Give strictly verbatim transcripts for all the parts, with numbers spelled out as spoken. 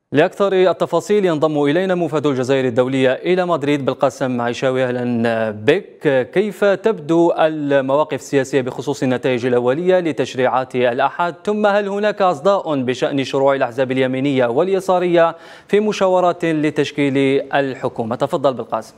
لأكثر التفاصيل ينضم إلينا موفد الجزائر الدولية إلى مدريد بالقاسم عيشاوي. أهلا بك. كيف تبدو المواقف السياسية بخصوص النتائج الأولية لتشريعات الأحد؟ ثم هل هناك أصداء بشأن شروع الأحزاب اليمينية واليسارية في مشاورات لتشكيل الحكومة؟ تفضل بالقاسم.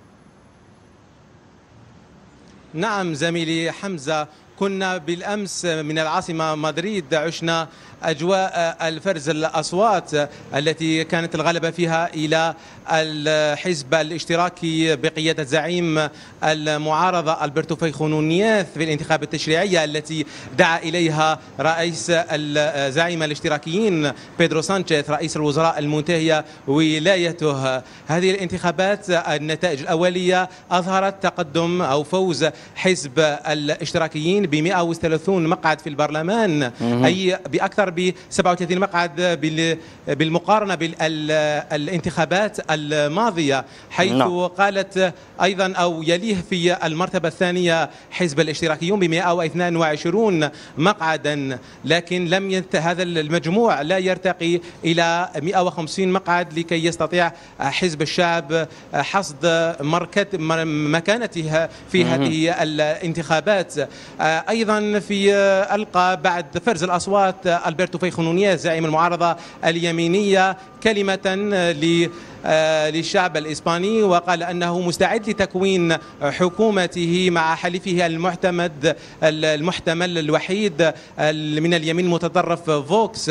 نعم زميلي حمزة، كنا بالأمس من العاصمة مدريد عشنا أجواء الفرز الأصوات التي كانت الغلبة فيها إلى الحزب الاشتراكي بقيادة زعيم المعارضة ألبرتو فيخو نونيز في الانتخابات التشريعية التي دعا إليها رئيس زعيم الاشتراكيين بيدرو سانشيز رئيس الوزراء المنتهية ولايته. هذه الانتخابات النتائج الأولية أظهرت تقدم أو فوز حزب الاشتراكيين ب مئة وثلاثين مقعد في البرلمان، أي بأكثر ب سبعة وثلاثين مقعد بالمقارنة بالانتخابات الماضية، حيث no. قالت أيضا أو يليه في المرتبة الثانية حزب الاشتراكيون ب مئة واثنين وعشرين مقعدا، لكن لم ينت هذا المجموع لا يرتقي إلى مئة وخمسين مقعد لكي يستطيع حزب الشعب حصد مكانته في هذه الانتخابات. أيضا في ألقى بعد فرز الأصوات ألبرتو فيخو نونيز زعيم المعارضة اليمينية كلمة ل للشعب الإسباني، وقال أنه مستعد لتكوين حكومته مع حليفه المعتمد المحتمل الوحيد من اليمين المتطرف فوكس.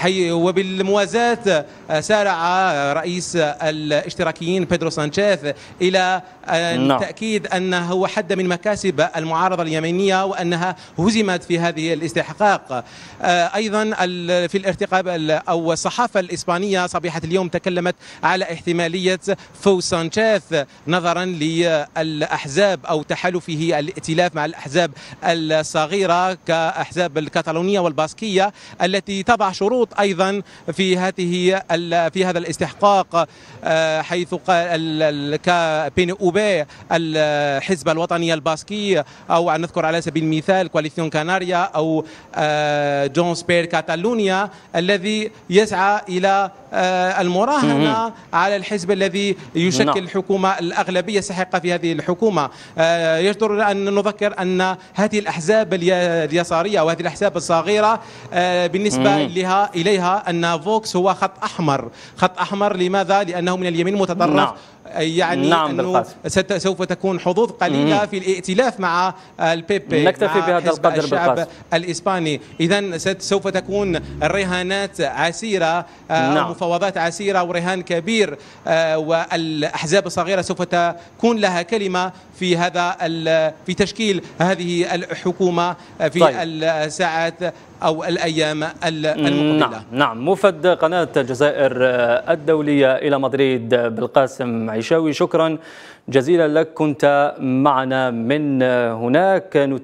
وبالموازاة سارع رئيس الاشتراكيين بيدرو سانشيز إلى التأكيد أنه حد من مكاسب المعارضة اليمينية وأنها هزمت في هذه الاستحقاق. أيضا في الارتقاب أو الصحافة الإسبانية صبيحة اليوم تكلمت على احتمالية فوز سانشيز نظرا للأحزاب أو تحالفه الائتلاف مع الأحزاب الصغيرة كأحزاب الكتالونية والباسكية التي تضع شروط أيضا في هذه في هذا الاستحقاق، حيث قال كبين أوبي الحزب الوطني الباسكي، أو نذكر على سبيل المثال كواليسيون كاناريا أو جون سبير كاتالونيا الذي يسعى إلى المراهنة على الحزب الذي يشكل no. حكومة الأغلبية الساحقة في هذه الحكومة. يجدر أن نذكر أن هذه الأحزاب اليسارية وهذه الأحزاب الصغيرة بالنسبة لها إليها أن فوكس هو خط أحمر. خط أحمر لماذا؟ لأنه من اليمين المتطرف، no. يعني نعم أنه سوف تكون حظوظ قليلة في الائتلاف مع البيبي، نكتفي بهذا القدر الشعب بالقاسم. الإسباني. إذن سوف تكون الرهانات عسيرة، نعم. مفاوضات عسيرة ورهان كبير، والأحزاب الصغيرة سوف تكون لها كلمة في هذا في تشكيل هذه الحكومة في طيب. الساعات أو الأيام المقبلة. نعم نعم. موفد قناة الجزائر الدولية إلى مدريد بالقاسم عيشاوي، شكرا جزيلا لك، كنت معنا من هناك.